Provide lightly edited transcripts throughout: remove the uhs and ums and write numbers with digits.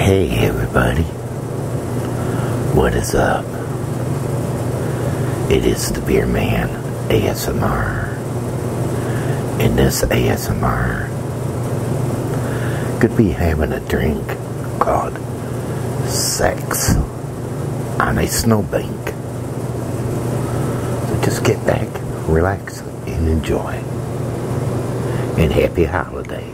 Hey everybody, what is up? It is the Beer Man ASMR. In this ASMR, could be having a drink called Sex on a Snowbank. So just get back, relax, and enjoy. And happy holidays.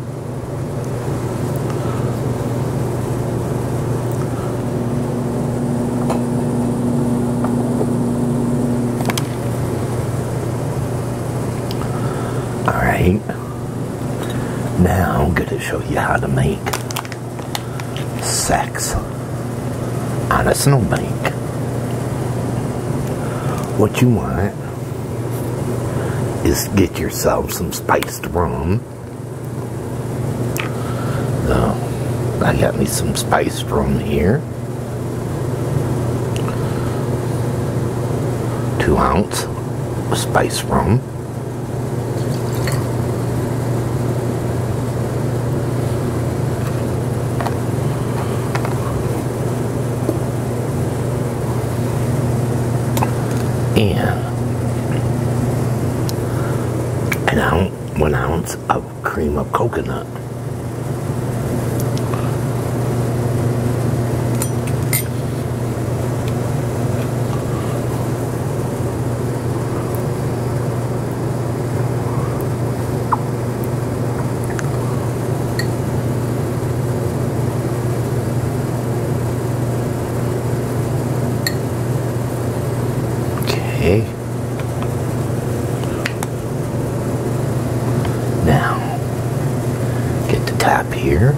Alright, now I'm going to show you how to make sex on a snowbank. What you want is get yourself some spiced rum. So, I got me some spiced rum here. 2 ounce of spiced rum. And 1 ounce of cream of coconut. Okay. Now, get the top here.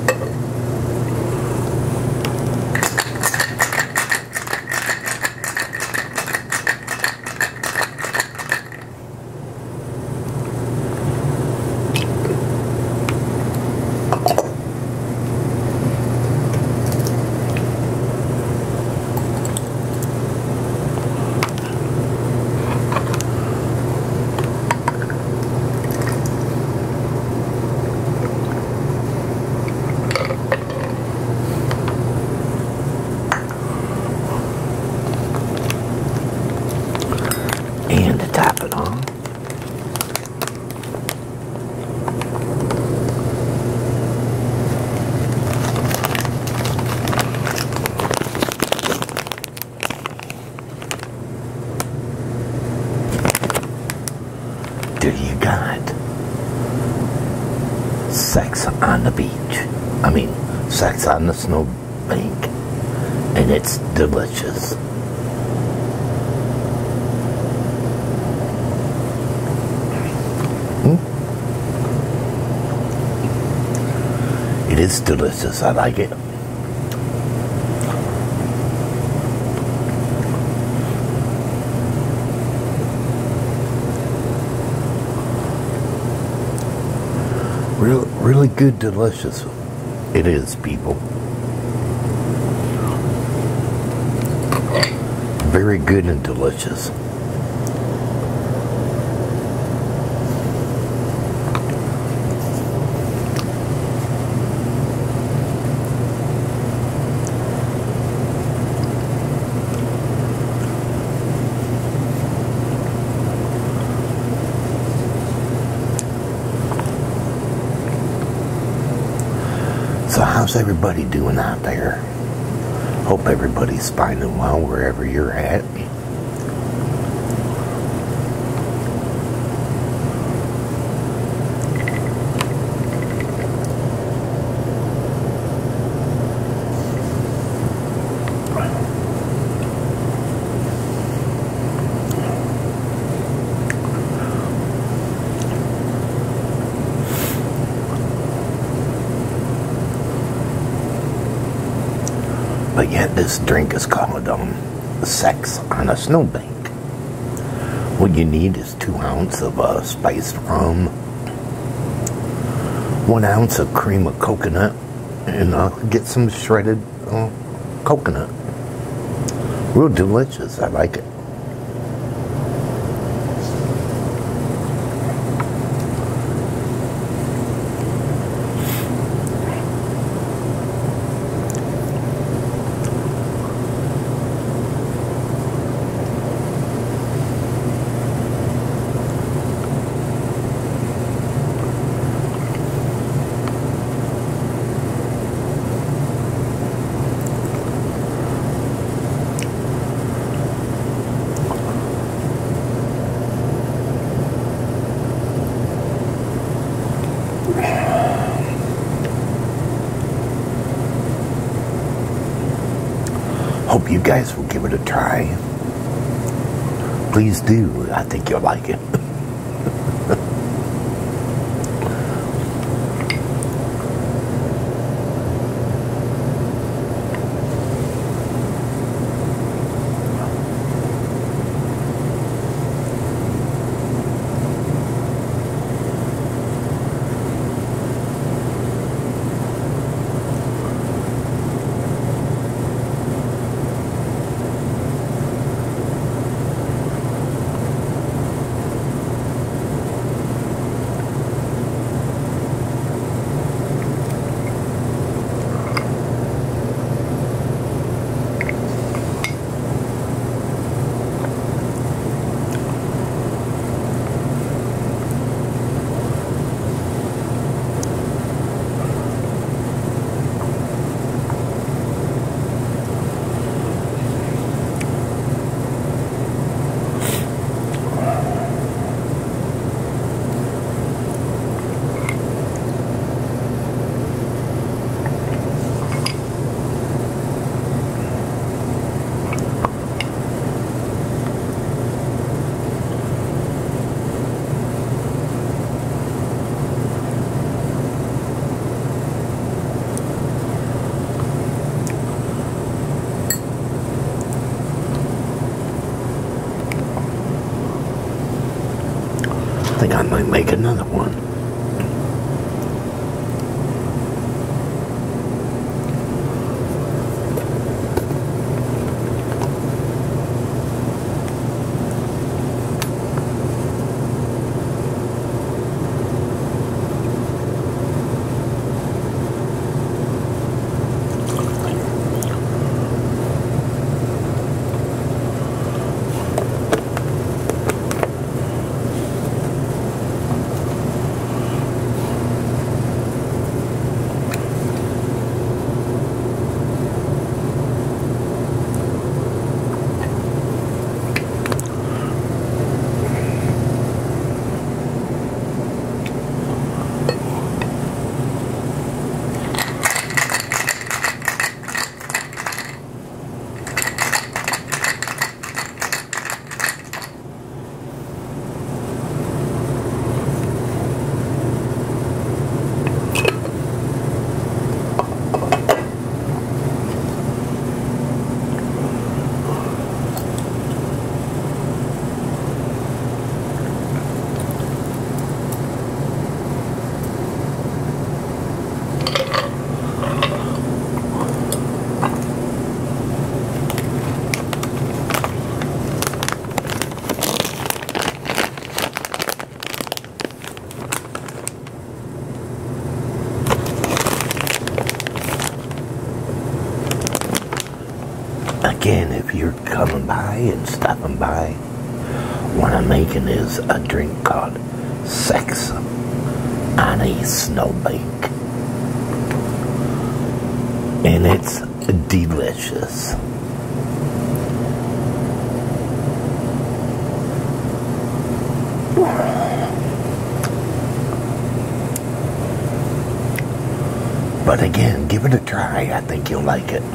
And to top it on, there you got sex on the beach. I mean, sex on the snowbank, and it's delicious. It is delicious. I like it. Really good, delicious. It is, people. Very good and delicious. So how's everybody doing out there? Hope everybody's fine and well wherever you're at. But yet this drink is called Sex on a Snowbank. What you need is 2 ounces of spiced rum, 1 ounce of cream of coconut, and get some shredded coconut. Real delicious. I like it. Hope you guys will give it a try. Please do. I think you'll like it. I think I might make another one. Again, if you're coming by and stopping by, what I'm making is a drink called Sex on a Snowbank. And it's delicious. But again, give it a try. I think you'll like it.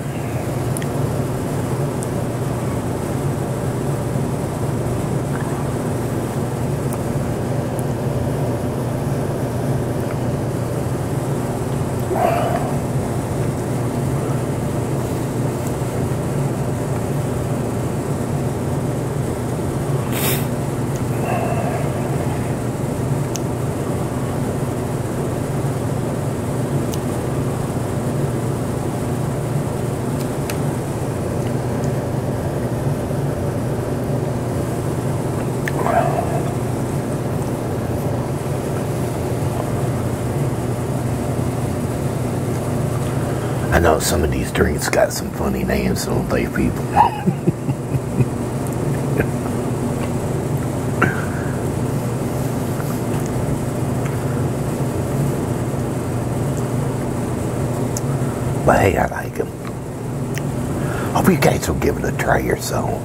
I know some of these drinks got some funny names, don't they, people? But hey, I like them. Hope you guys will give it a try yourself.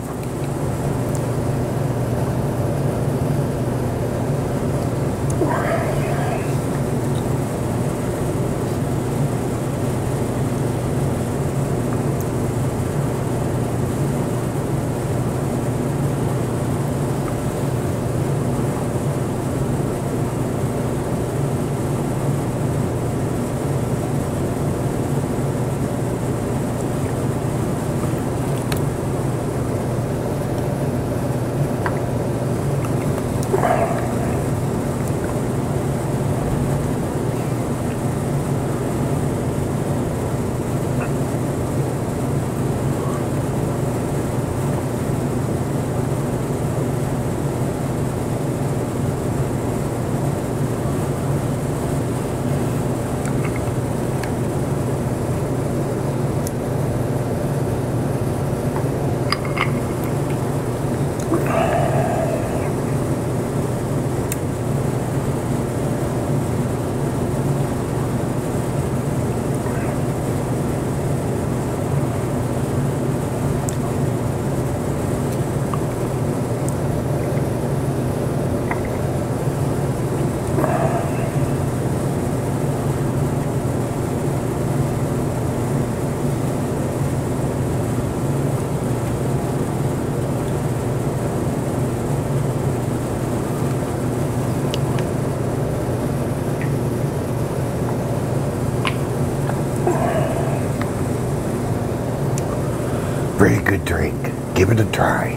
Very good drink. Give it a try.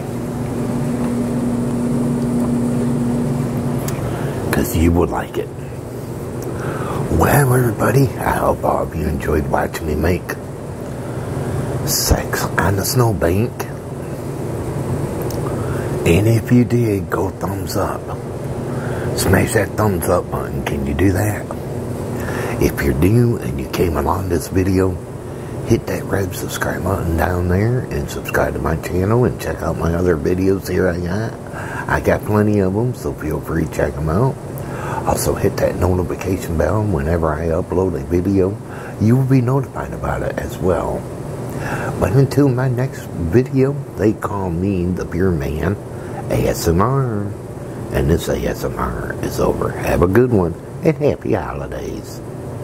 Because you would like it. Well, everybody, I hope all of you enjoyed watching me make sex on the snowbank. And if you did, go thumbs up. Smash that thumbs up button. Can you do that? If you're new and you came along this video, hit that red subscribe button down there and subscribe to my channel and check out my other videos here I got plenty of them, so feel free to check them out. Also hit that notification bell whenever I upload a video. You will be notified about it as well. But until my next video, they call me the Beer Man ASMR. And this ASMR is over. Have a good one and happy holidays.